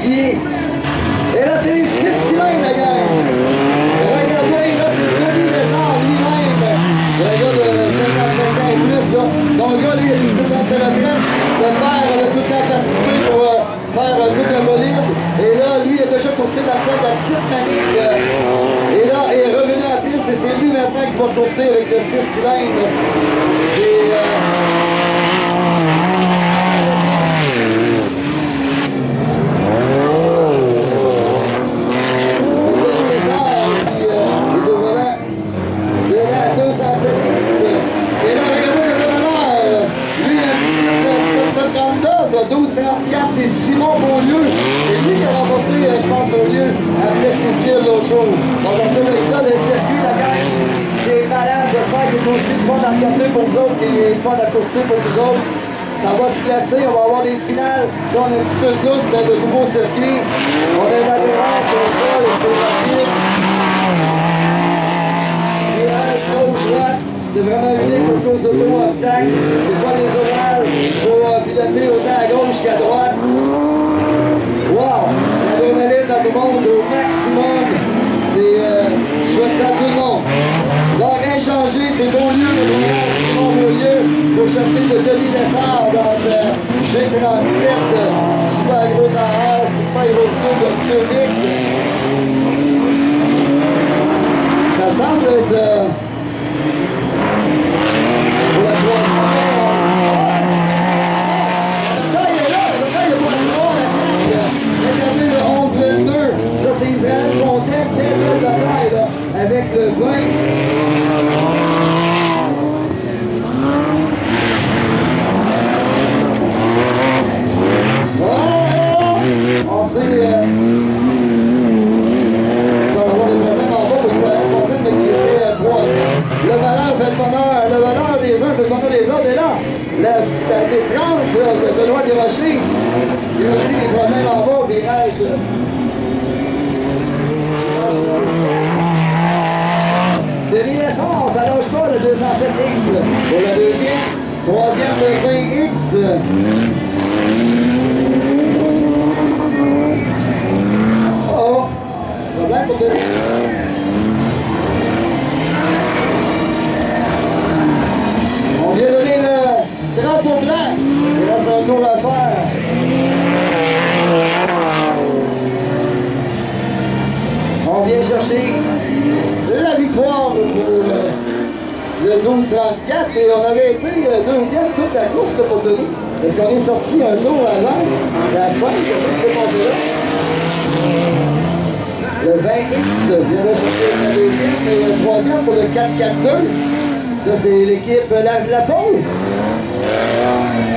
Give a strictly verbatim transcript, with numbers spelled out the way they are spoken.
modifié. Et là, c'est les six cylindres, la gang. Regardez, là, c'est Denis Lessard lui-même. Le gars de cinquante-cinq ans et plus, là. Son gars, lui, il a décidé de prendre sa retraite. Le père avait tout le temps participé pour euh, faire euh, tout un bolide. Et là, lui, il a déjà coursé dans le temps de la petite manique. Euh, et là, il est revenu à la piste et c'est lui maintenant qui va courser avec le six cylindres. Et... Euh, douze trente-quatre, c'est Simon Beaulieu. C'est lui qui a remporté, je pense, Beaulieu, à Plessis mille l'autre jour. Donc, on se met ça, le circuit, la gang, c'est malade. J'espère qu'il est aussi le fun à regarder pour vous autres, qu'il est le fun à courser pour vous autres. Ça va se classer, on va avoir des finales. Là, on a un petit peu de lousse, mais le nouveau circuit, on a une adhérence au sol et c'est rapide. Virage gauche-droite. C'est vraiment unique pour cause d'auto-obstacle. C'est pas les ovales pour euh, piloter autant à gauche qu'à droite. Wow! L'adrénaline, elle nous monte au maximum. C'est... Euh, je souhaite ça à tout le monde. Donc, inchangé, c'est Beaulieu, le grand Simon Beaulieu, pour chasser de Denis Lessard dans euh, G trente-sept, super gros d'arrêt, super gros de public. Ça semble être... Euh, pour la troisième. Il est là, le gars, il est pour la troisième. Regardez le onze vingt-deux. Ça, c'est Israël Fontaine, quelle belle bataille, là, avec le vingt. Oh! On sait... Euh, le bonheur fait le bonheur, le bonheur des uns fait le bonheur des autres. Et là, la, la B trente, c'est Benoît Desrochers. Il y a aussi des problèmes en bas, virage. Denis Lessard, ça lâche pas le deux cent sept X pour la deuxième. Troisième, le vingt X. Oh, problème pour Denis. On vient donner le drapeau blanc. Il reste un tour à faire. On vient chercher la victoire pour le, le douze trente-quatre et on avait été deuxième tour de la course pour Denis. Est-ce qu'on est sorti un tour avant la fin? Qu'est-ce qui s'est passé là? Le vingt X vient de chercher la deuxième et le troisième pour le quatre quatre deux. Ça, c'est l'équipe La, la Pole.